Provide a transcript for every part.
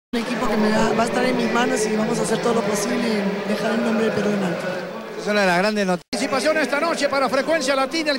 Un equipo que va a estar en mis manos y vamos a hacer todo lo posible en dejar el nombre de Perú en alto. Es una de las grandes noticias. Participación esta noche para Frecuencia Latina.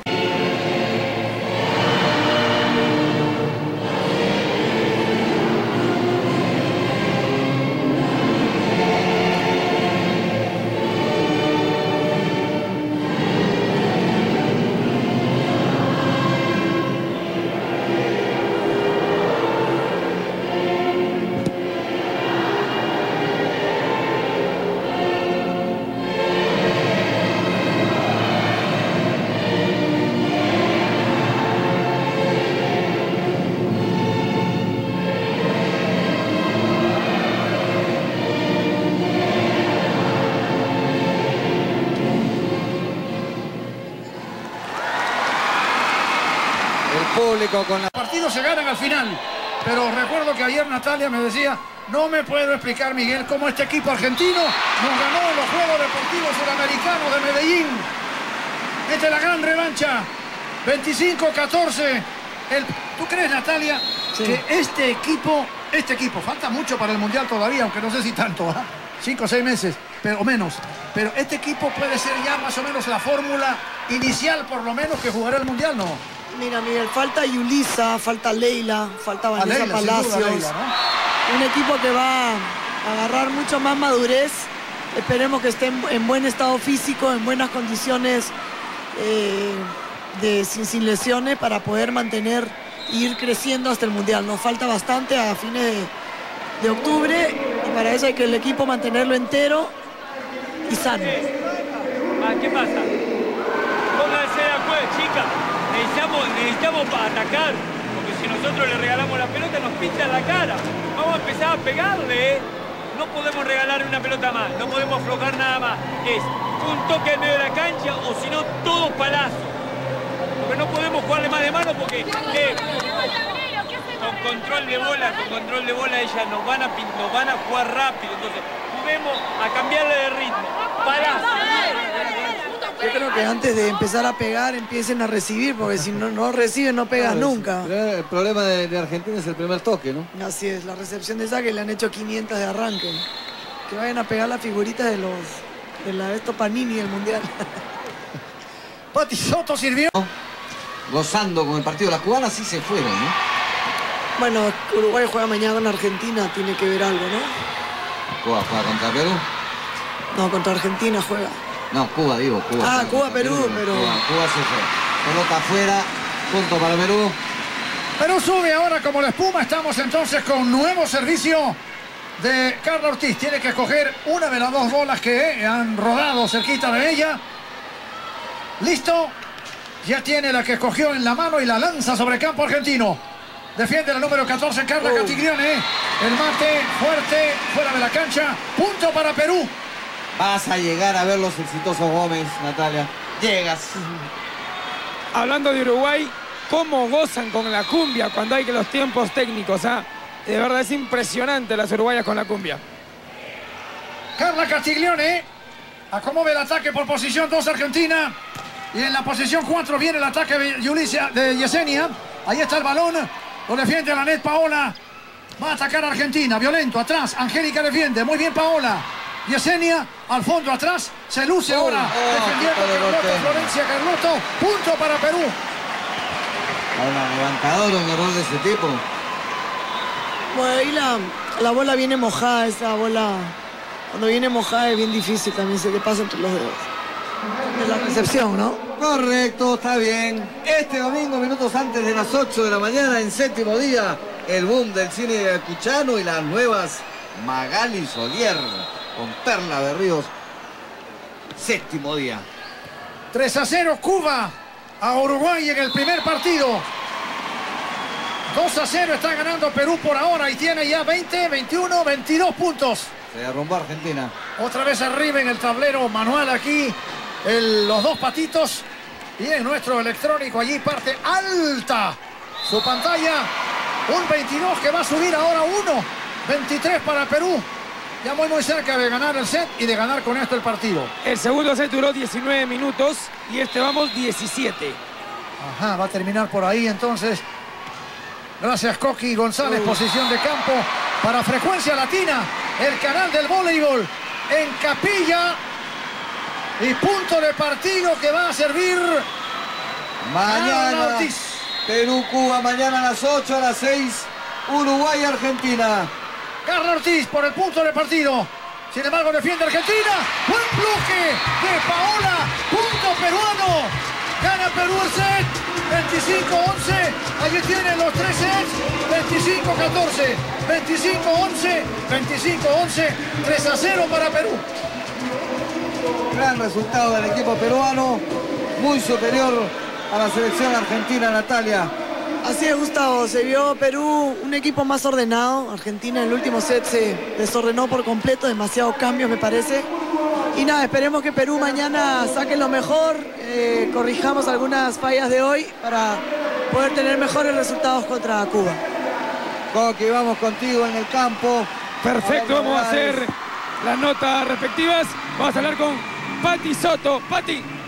Público con Los partidos se ganan al final, pero recuerdo que ayer Natalia me decía: no me puedo explicar, Miguel, cómo este equipo argentino nos ganó en los Juegos Deportivos Suramericanos de Medellín. Esta es la gran revancha, 25-14. ¿Tú crees, Natalia, sí, que este equipo, falta mucho para el Mundial todavía, aunque no sé si tanto, 5 o 6 meses, o menos, pero este equipo puede ser ya más o menos la fórmula inicial, por lo menos, que jugará el Mundial, ¿no? Mira, Miguel, falta Yulisa, falta Leila, falta Vanessa Leila, Palacios. sin duda, Leila, ¿no? Un equipo que va a agarrar mucho más madurez. Esperemos que esté en buen estado físico, en buenas condiciones, sin lesiones, para poder mantener e ir creciendo hasta el Mundial. Nos falta bastante a fines de octubre y para eso hay que el equipo mantenerlo entero y sano. ¿Qué pasa? Pónganse de acuerdo, chicas. Necesitamos para atacar, porque si nosotros le regalamos la pelota nos pinchan la cara. Vamos a empezar a pegarle, ¿eh? No podemos regalarle una pelota más, no podemos aflojar nada más. Es un toque en medio de la cancha o si no, todos palazos. Porque no podemos jugarle más de mano porque con control de bola ellas nos van a jugar rápido. Entonces, juguemos a cambiarle de ritmo. Palazos. Yo creo que antes de empezar a pegar empiecen a recibir, porque si no reciben no pegas nunca. El problema de Argentina es el primer toque, ¿no? Así es, la recepción de saque le han hecho 500 de arranque. Que vayan a pegar las figuritas de estos Panini del Mundial. Pati Soto sirvió. Gozando con el partido. Las cubanas sí se fueron, ¿no? Bueno, Uruguay juega mañana con Argentina, tiene que ver algo, ¿no? Cuba juega contra Perú. No, contra Argentina juega. No, Cuba, digo, Cuba. Ah, Cuba-Perú, pero... Cuba se fue. Pelota afuera, punto para Perú. Perú sube ahora como la espuma. Estamos entonces con nuevo servicio de Carla Ortiz. Tiene que escoger una de las dos bolas que han rodado cerquita de ella. Listo. Ya tiene la que escogió en la mano y la lanza sobre el campo argentino. Defiende la número 14, Carla Catiglione. El mate fuerte, fuera de la cancha. Punto para Perú. Vas a llegar a ver los exitosos Gómez, Natalia. Llegas. Hablando de Uruguay, cómo gozan con la cumbia cuando hay que los tiempos técnicos, ¿ah? De verdad es impresionante las uruguayas con la cumbia. Carla Catiglione acomoda el ataque por posición 2 Argentina. Y en la posición 4 viene el ataque de Yesenia. Ahí está el balón. Lo defiende la net Paola. Va a atacar a Argentina. Violento, atrás. Angélica defiende. Muy bien Paola. Yesenia al fondo atrás. Se luce ahora. Defendiendo Carlotto, Florencia Carlotto. Punto para Perú. Ahora, levantador, un error de ese tipo. Bueno, ahí la bola viene mojada, esa bola. Cuando viene mojada es bien difícil también, se te pasa entre los dedos. Es la recepción, ¿no? Correcto, está bien. Este domingo, minutos antes de las 8 de la mañana, en séptimo día, el boom del cine de Cuchano y las nuevas Magali Solier con Perla de Ríos. Séptimo día. 3-0 Cuba a Uruguay en el primer partido. 2-0 está ganando Perú por ahora y tiene ya 20, 21, 22 puntos. Se derrumbó Argentina. Otra vez arriba en el tablero manual aquí. Los dos patitos. Y en nuestro electrónico allí parte alta su pantalla. Un 22 que va a subir ahora 1. 23 para Perú. Ya muy cerca de ganar el set y de ganar con esto el partido. El segundo set duró 19 minutos y este vamos 17. Ajá, va a terminar por ahí entonces. Gracias Coqui González, posición de campo. para Frecuencia Latina, el canal del voleibol en Capilla. Y punto de partido que va a servir mañana. Ortiz. Perú-Cuba, mañana a las 8, a las 6, Uruguay-Argentina. Carla Ortiz por el punto de partido. Sin embargo, defiende Argentina. Buen bloque de Paola. Punto peruano. Gana Perú el set. 25-11. Allí tienen los 3 sets. 25-14. 25-11. 25-11. 3-0 para Perú. Gran resultado del equipo peruano. Muy superior a la selección argentina, Natalia. Así es, Gustavo, se vio Perú un equipo más ordenado. Argentina en el último set se desordenó por completo, demasiados cambios me parece. Y nada, esperemos que Perú mañana saque lo mejor, corrijamos algunas fallas de hoy para poder tener mejores resultados contra Cuba. Coqui, vamos contigo en el campo. Perfecto, vamos a hacer las notas respectivas. Vamos a hablar con Pati Soto. Pati.